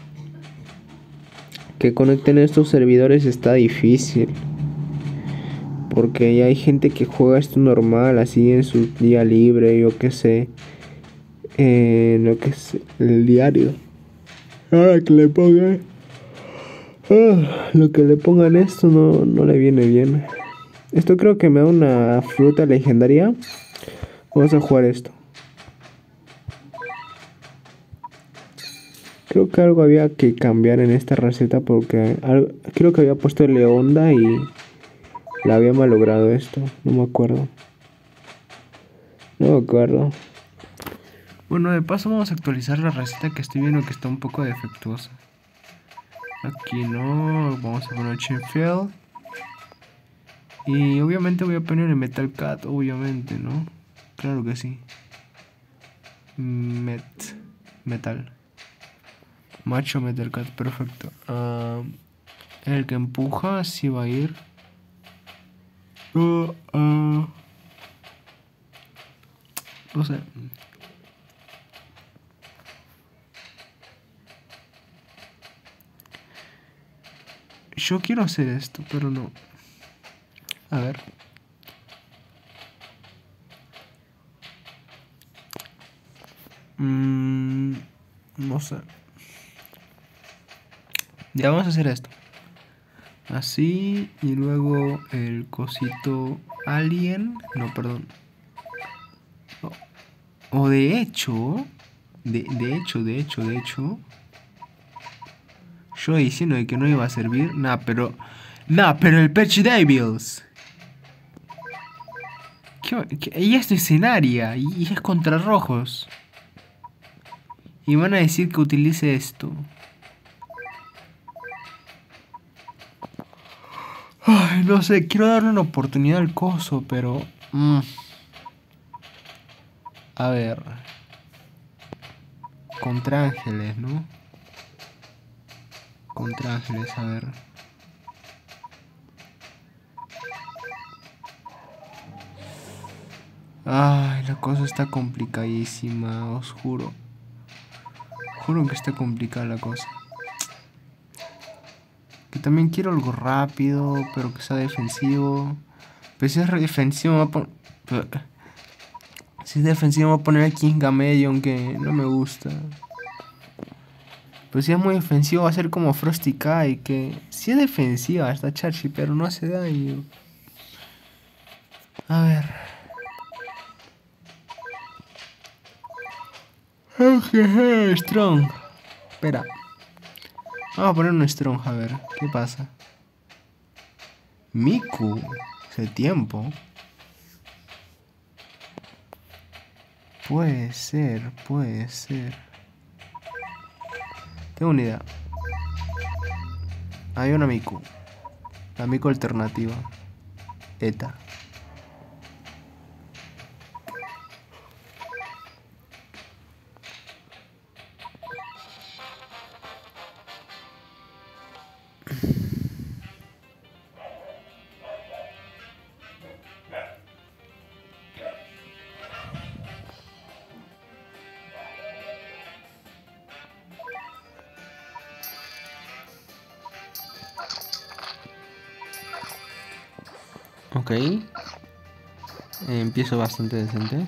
que conecten estos servidores está difícil. Porque ya hay gente que juega esto normal, así en su día libre, yo qué sé. En lo que es el diario. Ahora que le pongan. Ah, lo que le pongan esto no, no le viene bien. Esto creo que me da una fruta legendaria. Vamos a jugar esto. Creo que algo había que cambiar en esta receta porque al, creo que había puesto Leonda y la había malogrado esto. No me acuerdo. No me acuerdo. Bueno, de paso vamos a actualizar la receta que estoy viendo que está un poco defectuosa. Aquí no, vamos a poner Sheffield. Y obviamente voy a poner el Metal Cat, obviamente, ¿no? Claro que sí. Met, metal. Macho Metal Cat, perfecto. Uh, el que empuja sí va a ir. Uh, uh, no sé. Yo quiero hacer esto, pero no. A ver. Mm, no sé. Ya vamos a hacer esto. Así. Y luego el cosito alien. No, perdón. O, o de hecho. De, de hecho, de hecho, de hecho. Yo diciendo de que no iba a servir. Nah, pero. Nah, pero el Patch Devils. ¿Qué, qué? Y esto es escenaria. Y, y es contra rojos. Y van a decir que utilice esto. Ay, no sé, quiero darle una oportunidad al coso, pero... Mm. A ver. Contra ángeles, ¿no? Contra ángeles, a ver. Ay, la cosa está complicadísima, os juro. Juro que está complicada la cosa. Que también quiero algo rápido, pero que sea defensivo. Pero si es defensivo, me va a poner... Si es defensivo, me va a poner aquí en Gamedion, que no me gusta. Pero si es muy defensivo, va a ser como Frosty Kai, que si es defensiva, está Chachi, pero no hace daño. A ver. Okay, strong. Espera. Vamos a poner un strong, a ver. ¿Qué pasa? Miku. Hace tiempo. Puede ser, puede ser. Tengo una idea. Hay una Miku. La Miku alternativa. Eta. Ok. Eh, empiezo bastante decente.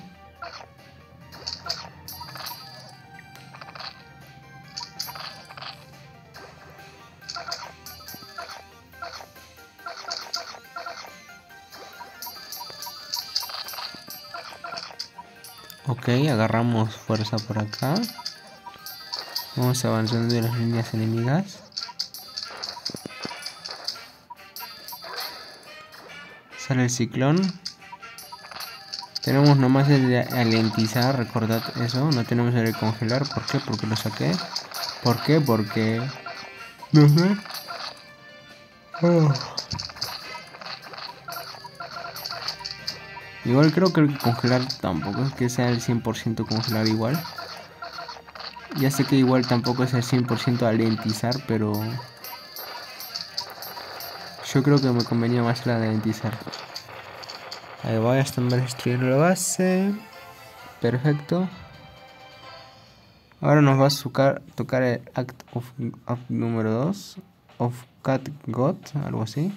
Ok, agarramos fuerza por acá. Vamos avanzando en las líneas enemigas. Sale el ciclón. Tenemos nomás el de alentizar, recordad eso. No tenemos el de congelar. ¿Por qué? Porque lo saqué. ¿Por qué? Porque... no sé. Oh. Igual creo que el congelar tampoco es que sea el cien por ciento congelar igual. Ya sé que igual tampoco es el cien por ciento alentizar, pero... yo creo que me convenía más la de alentizar. Ahí voy a estar destruir la base. Perfecto. Ahora nos va a tocar, tocar el Act of, of número dos. Of Cat God, algo así.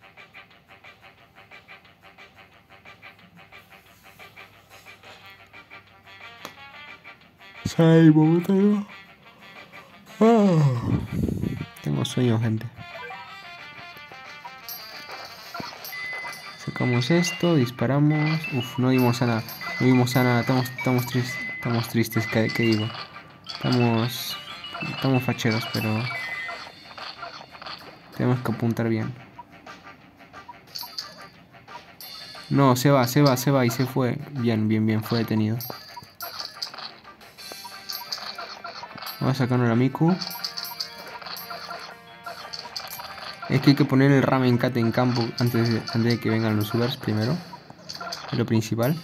Salvo, oh. Tengo sueño, gente. Sacamos esto, disparamos. Uf, no dimos a nada. No dimos a nada. Estamos, estamos tristes. Estamos tristes, ¿qué, qué digo? Estamos... Estamos facheros, pero... tenemos que apuntar bien. No, se va, se va, se va y se fue. Bien, bien, bien, fue detenido. Vamos a sacarnos la Miku. Es que hay que poner el Ramen Cat en campo antes de, antes de que vengan los subers primero. Es lo principal.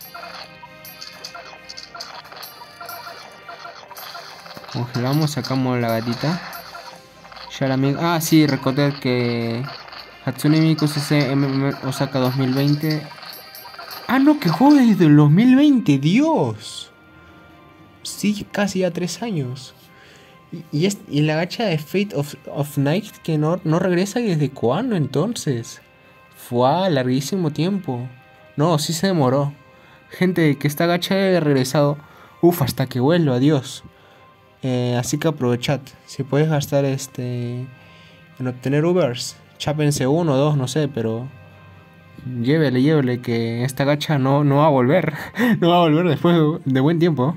Congelamos, sacamos la gatita. Ya la Miku. Ah, sí, recordad que Hatsune Miku C C M M Osaka dos mil veinte. Ah, no, que juego desde el dos mil veinte, Dios. Sí, casi ya tres años. Y, y, es, y la gacha de Fate of, of Night que no, no regresa desde cuándo entonces. Fue a larguísimo tiempo. No, sí se demoró. Gente, que esta gacha haya regresado. Uf, hasta que vuelva, adiós. Eh, así que aprovechad. Si puedes gastar este en obtener Ubers, chápense uno o dos, no sé, pero llévele, llévele, que esta gacha no, no va a volver. No va a volver después de, de buen tiempo.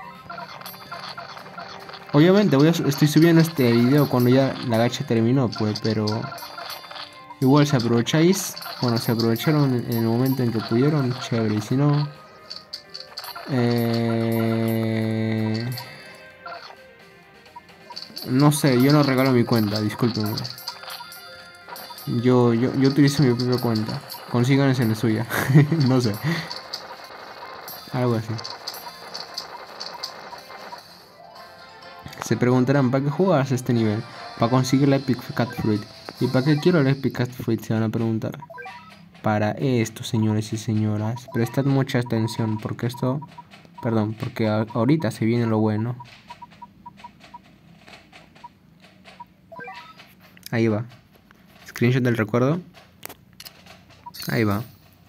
Obviamente voy a, estoy subiendo este video cuando ya la gacha terminó, pues, pero igual si aprovecháis, bueno, si aprovecharon en el momento en que pudieron, chévere, y si no, eh... no sé, yo no regalo mi cuenta, discúlpenme. Yo, yo, yo utilizo mi propia cuenta. Consíganse en la suya. No sé. Algo así. Se preguntarán, ¿para qué jugas este nivel? Para conseguir la Epic Cat Fruit. ¿Y para qué quiero la Epic Cat Fruit? Se van a preguntar. Para esto, señores y señoras. Prestad mucha atención, porque esto... Perdón, porque ahorita se viene lo bueno. Ahí va. Screenshot del recuerdo. Ahí va.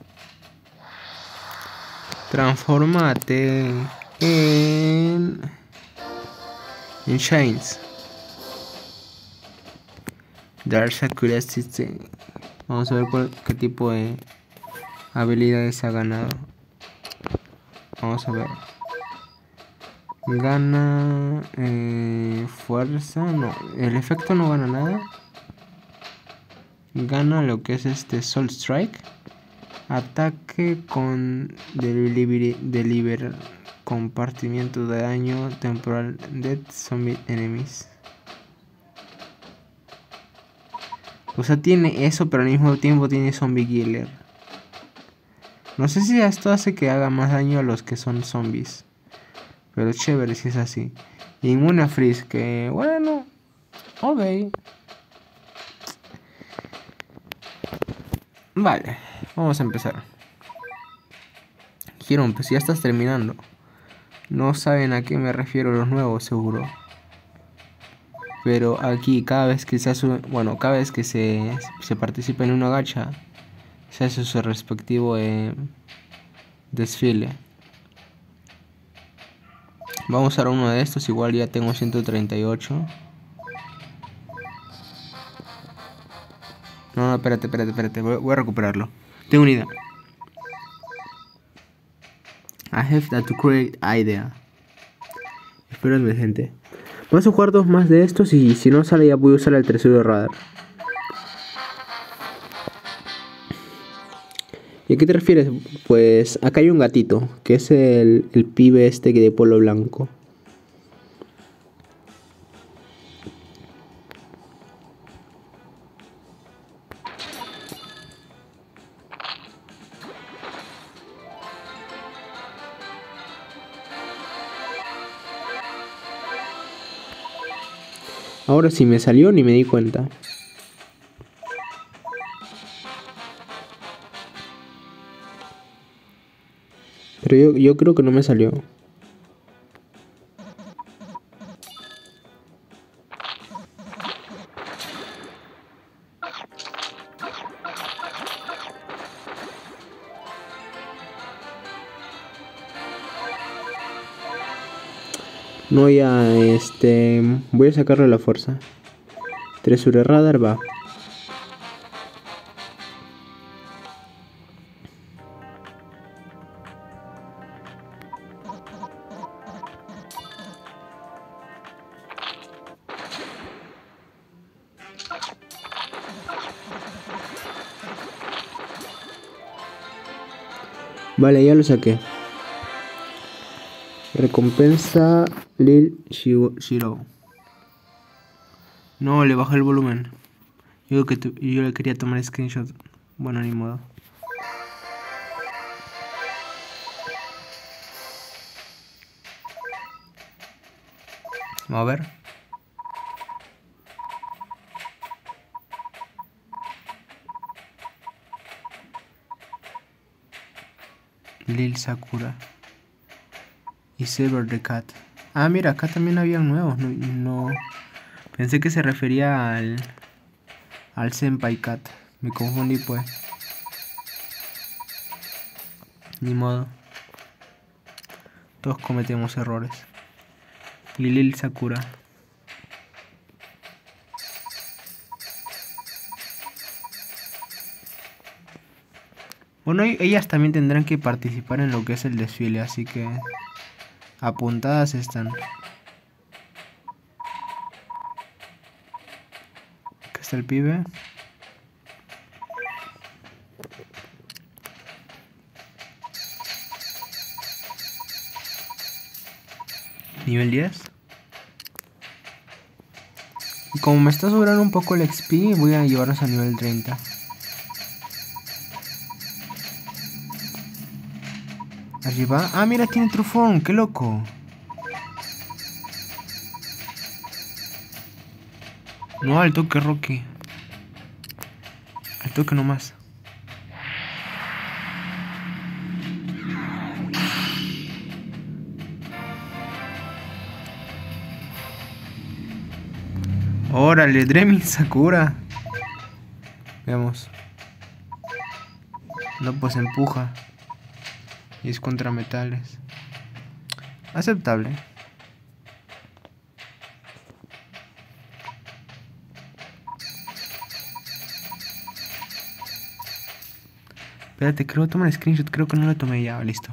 Transformate en... en Shines. Dark Sakura System. Vamos a ver cuál, qué tipo de habilidades ha ganado. Vamos a ver. Gana eh, fuerza. No, el efecto no gana nada. Gana lo que es este Soul Strike. Ataque con delivery, deliver compartimiento de daño temporal dead zombie enemies. O sea, tiene eso, pero al mismo tiempo tiene zombie killer. No sé si esto hace que haga más daño a los que son zombies, pero chévere si es así. Inmune a freeze, que bueno, ok. Vale, vamos a empezar. Giron, pues ya estás terminando. No saben a qué me refiero los nuevos, seguro. Pero aquí cada vez que se hace, bueno, cada vez que se, se participa en una gacha, se hace su respectivo eh, desfile. Vamos a usar uno de estos, igual ya tengo ciento treinta y ocho. No, no, espérate, espérate, espérate, voy, voy a recuperarlo. Tengo una idea. I have that great idea. Espérenme, gente. Vamos a jugar dos más de estos y si no sale ya voy a usar el tercero de radar. ¿Y a qué te refieres? Pues acá hay un gatito, que es el, el pibe este que de polo blanco. Ahora sí me salió ni me di cuenta. Pero yo, yo creo que no me salió. No, ya, este... voy a sacarle la fuerza. tres sobre radar, va. Vale, ya lo saqué. Recompensa Lil Shiro. No, le bajé el volumen. Yo, que yo le quería tomar screenshot. Bueno, ni modo. Vamos a ver. Lil Sakura. Y Silver the Cat. Ah, mira, acá también había nuevos. No, no. Pensé que se refería al... Al Senpai Cat. Me confundí pues. Ni modo. Todos cometemos errores. Y Lil Sakura. Bueno, ellas también tendrán que participar en lo que es el desfile, así que apuntadas están. Acá está el pibe. Nivel diez. Y como me está sobrando un poco el X P, voy a llevarnos a nivel treinta. Arriba. Ah, mira, tiene trufón, qué loco. No, al toque, Rocky. Al toque nomás. Órale, Dremin Sakura. Veamos. No, pues empuja. Y es contra metales. Aceptable. Espérate, creo que tomar screenshot. Creo que no lo tomé ya. Listo.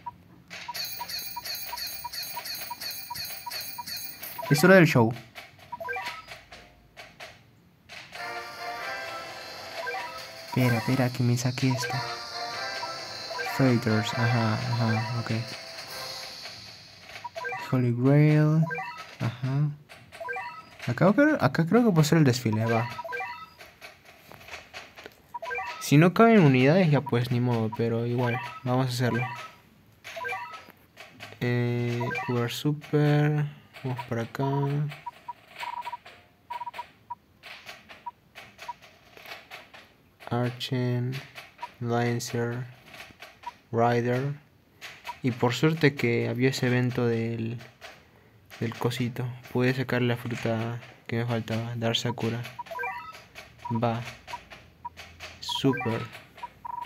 Es hora del show. Espera, espera, que me saque esto. Fighters, ajá, ajá, ok. Holy Grail, ajá. Acá, acá creo que puede ser el desfile, va. Si no caben unidades, ya pues ni modo, pero igual, vamos a hacerlo. Eh, jugar super, vamos para acá. Archen, Lancer, Rider. Y por suerte que había ese evento del, del cosito. Pude sacar la fruta que me faltaba, Dark Sakura. Va. Super.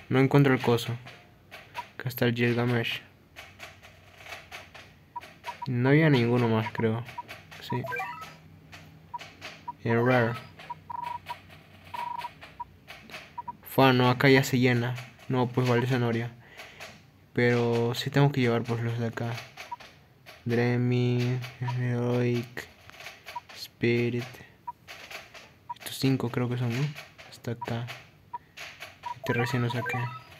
No encuentro el coso. Acá está el Gilgamesh. No había ninguno más, creo. Sí. El Rare. Fua, no, acá ya se llena. No, pues vale zanahoria. Pero sí tengo que llevar por los de acá. Dremi, Heroic, Spirit. Estos cinco creo que son, ¿no? Hasta acá. Este recién lo saqué.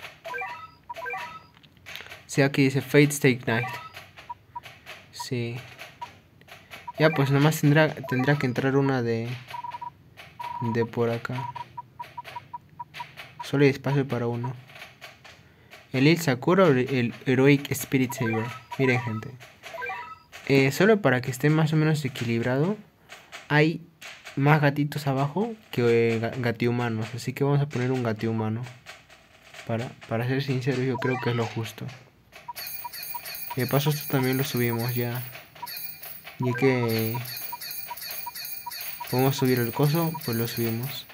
Sí, aquí dice Fate Stay Night. Sí. Ya, pues nomás tendrá, tendrá que entrar una de... De por acá. Solo hay espacio para uno. ¿El Il Sakura o el Heroic Spirit Saber? Miren, gente. Eh, solo para que esté más o menos equilibrado. Hay más gatitos abajo que eh, gatihumanos. Así que vamos a poner un gatihumano. Para, para ser sincero, yo creo que es lo justo. Y de paso esto también lo subimos ya. Y que podemos subir el coso, pues lo subimos.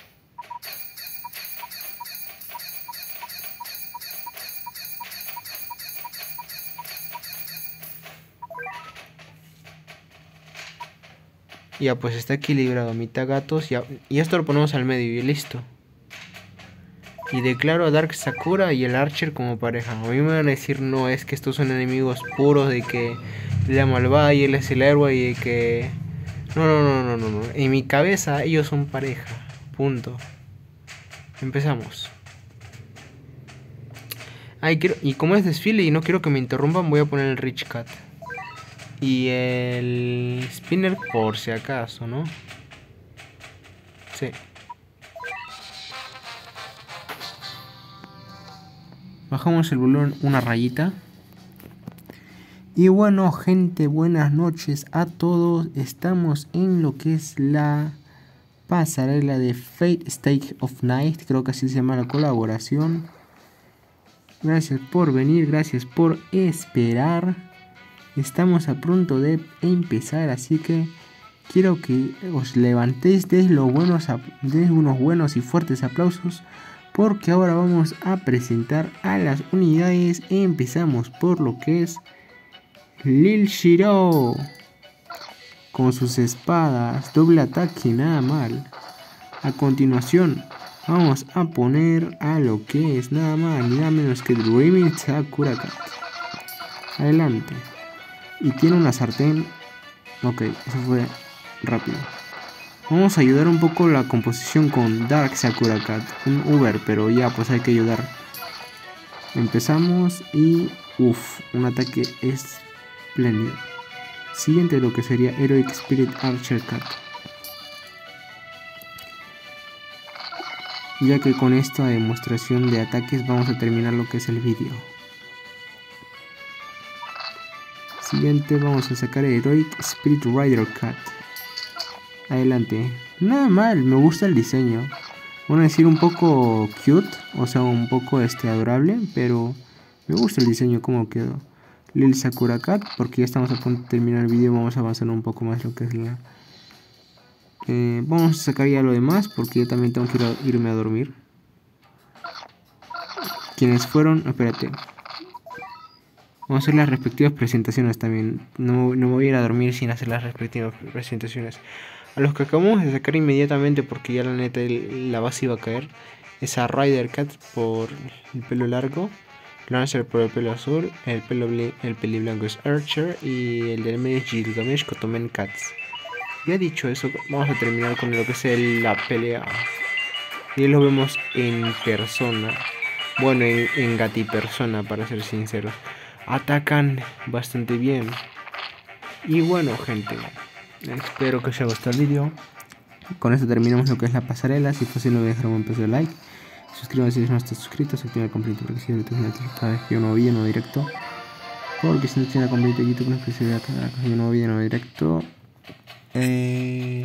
Ya, pues está equilibrado, mitad gatos. Ya, y esto lo ponemos al medio y listo. Y declaro a Dark Sakura y el Archer como pareja. A mí me van a decir, no, es que estos son enemigos puros, de que la malvada y él es el héroe y de que... No, no, no, no, no, no. En mi cabeza ellos son pareja. Punto. Empezamos. Ay, quiero... Y como es desfile y no quiero que me interrumpan, voy a poner el Rich Cat. Y el Spinner por si acaso, ¿no? Sí. Bajamos el volumen una rayita. Y bueno, gente, buenas noches a todos. Estamos en lo que es la pasarela de Fate Stay of Night. Creo que así se llama la colaboración. Gracias por venir, gracias por esperar. Estamos a punto de empezar, así que quiero que os levantéis de los buenos, de unos buenos y fuertes aplausos, porque ahora vamos a presentar a las unidades. Empezamos por lo que es Lil Shiro, con sus espadas, doble ataque, nada mal. A continuación vamos a poner a lo que es nada más ni nada menos que Dreaming Sakura Cat. Adelante. Y tiene una sartén. Ok, eso fue rápido. Vamos a ayudar un poco la composición con Dark Sakura Cat. Un Uber, pero ya pues hay que ayudar. Empezamos y... Uff, un ataque espléndido. Siguiente lo que sería Heroic Spirit Archer Cat. Ya que con esta demostración de ataques vamos a terminar lo que es el vídeo. Siguiente vamos a sacar el Heroic Spirit Rider Cat. Adelante. Nada mal, me gusta el diseño. Van a decir un poco cute, o sea, un poco este adorable, pero me gusta el diseño como quedó. Lil Sakura Cat, porque ya estamos a punto de terminar el vídeo, vamos a avanzar un poco más lo que es la... Eh, vamos a sacar ya lo demás, porque yo también tengo que ir a, irme a dormir. Quienes fueron... Espérate. Vamos a hacer las respectivas presentaciones también. No, no me voy a ir a dormir sin hacer las respectivas presentaciones. A los que acabamos de sacar inmediatamente, porque ya la neta la base iba a caer, es a Rider Cat por el pelo largo, Lancer por el pelo azul, el pelo el peli blanco es Archer y el del medio es Gilgamesh Kotomen Cats. Ya dicho eso, vamos a terminar con lo que es el, la pelea. Y lo vemos en persona. Bueno, en, en gati persona, para ser sinceros. Atacan bastante bien. Y bueno, gente, espero que os haya gustado el vídeo. Con esto terminamos lo que es la pasarela. Si fue así, no olviden dejar un buen pedazo de like. Suscríbanse si no están suscritos. Activen el completo para que sigan cada vez que yo no vídeo, no directo. Porque si no tienen completo YouTube, no es que se vea cada vez que yo no vídeo, no directo. Eh...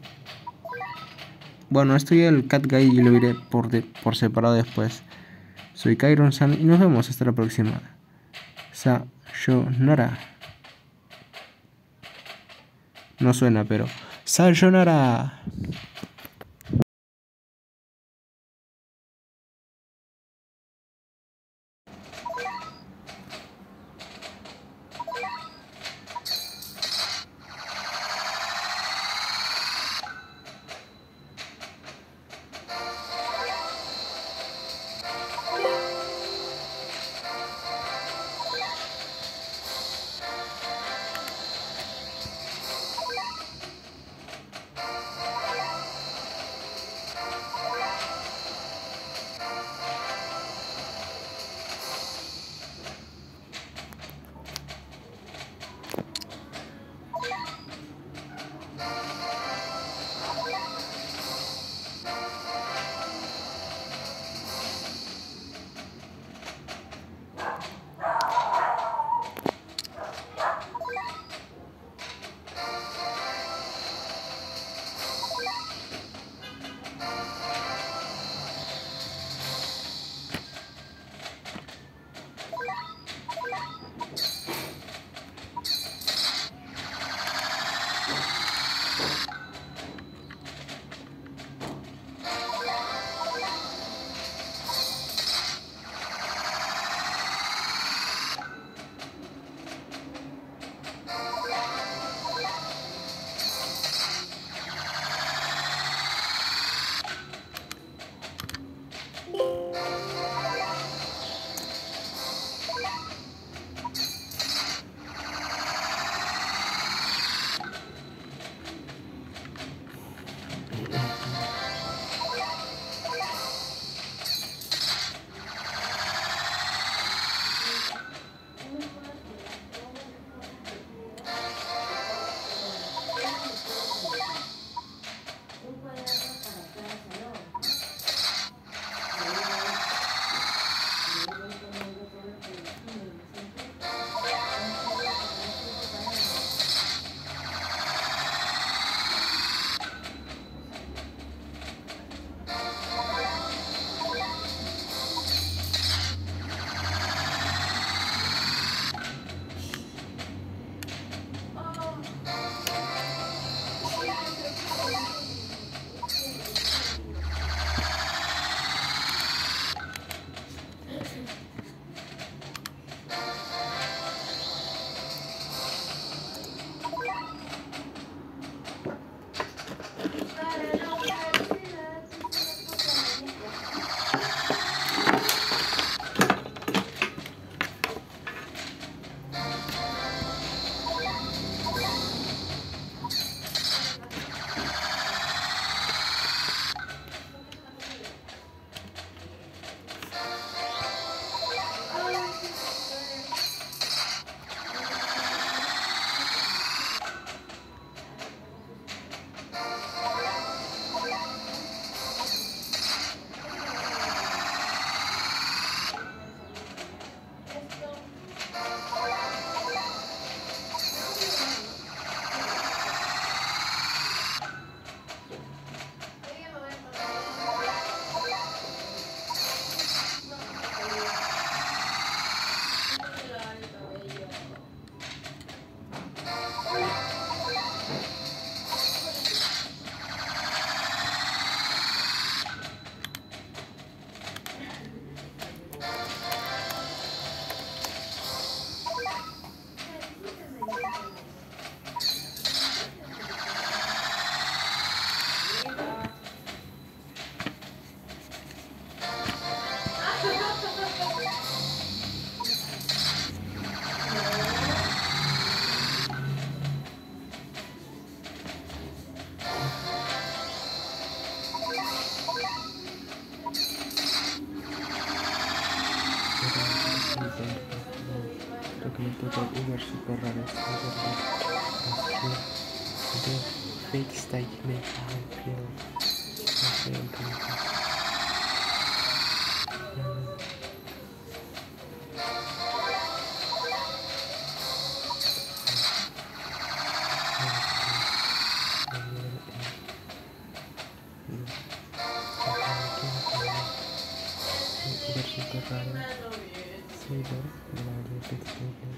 Bueno, esto ya el Cat Guy y lo veré por, de, por separado después. Soy Kairon San y nos vemos hasta la próxima. Sayonara. No suena, pero Sayonara. super uber super raro esto, de verdad. The fake style make me feel no sé, encanta. Uber super raro. Saber, nadie textiles.